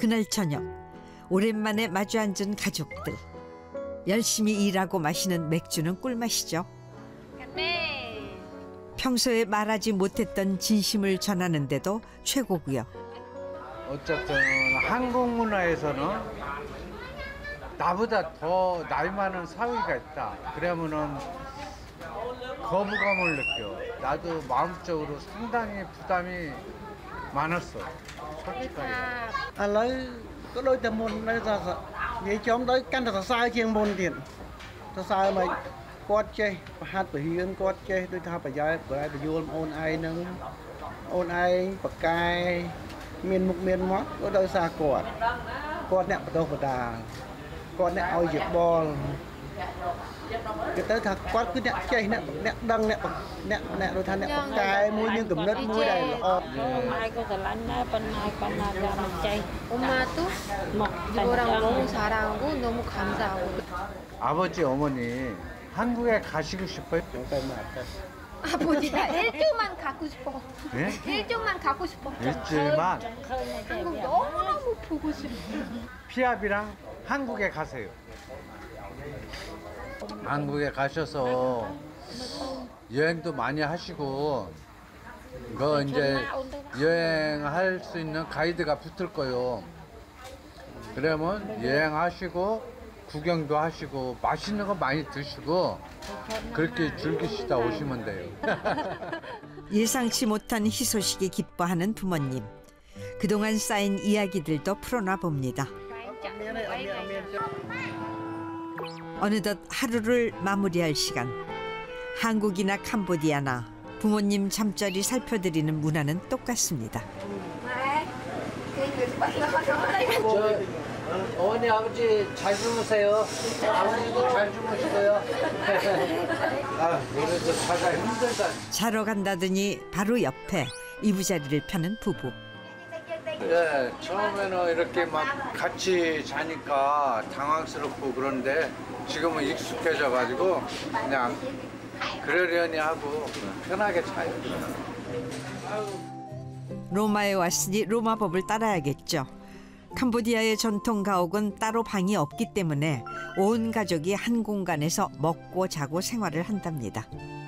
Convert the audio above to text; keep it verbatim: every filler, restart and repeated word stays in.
그날 저녁 오랜만에 마주 앉은 가족들. 열심히 일하고 마시는 맥주는 꿀맛이죠. 평소에 말하지 못했던 진심을 전하는데도 최고고요. 어쨌든 한국 문화에서는 나보다 더 나이 많은 사위가 있다. 그러면은 거부감을 느껴. 나도 마음적으로 상당히 부담이 많았어. 솔직하게. 알로 có đôi tầm môn đây là vậy chống tới căn thật sai chiên môn tiền ta sai mà quát chơi hát phải hiến quát chơi tôi tha phải giải phải phải vô ôn ai nâng ôn ai bậc cai miền mục miền mót có đôi xa quạt quạt nẹt đâu phải đà quạt nẹt ao dẹp bò cái tới thật quát cứ nẹt chơi nẹt nẹt đăng nẹt nẹt nẹt rồi tha nẹt bậc cai mũi như cầm đất mũi đây là o ai có cái lạnh này bên này bên này ra mình chơi 엄마도 이거랑 너무 잘하고 너무 감사하고. 아버지 어머니 한국에 가시고 싶어요? 아버지가 일주만 가고 싶어. 네? 일주만 가고 싶어. 일주일만 한국 너무너무 보고 싶어. 피압이랑 한국에 가세요. 한국에 가셔서 여행도 많이 하시고 그 이제 여행할 수 있는 가이드가 붙을 거요. 그러면 여행하시고 구경도 하시고 맛있는 거 많이 드시고 그렇게 즐기시다 오시면 돼요. 예상치 못한 희소식에 기뻐하는 부모님. 그동안 쌓인 이야기들도 풀어놔 봅니다. 어느덧 하루를 마무리할 시간. 한국이나 캄보디아나 부모님 잠자리 살펴드리는 문화는 똑같습니다. 저, 어머니 아버지 잘 주무세요. 아버지도 잘 주무시고요. 아, 그래도 자가 힘들다. 자러 간다더니 바로 옆에 이부자리를 펴는 부부. 예, 처음에는 이렇게 막 같이 자니까 당황스럽고 그런데 지금은 익숙해져가지고 그냥 그러려니 하고 편하게 자요. 로마에 왔으니 로마 법을 따라야겠죠. 캄보디아의 전통 가옥은 따로 방이 없기 때문에 온 가족이 한 공간에서 먹고 자고 생활을 한답니다.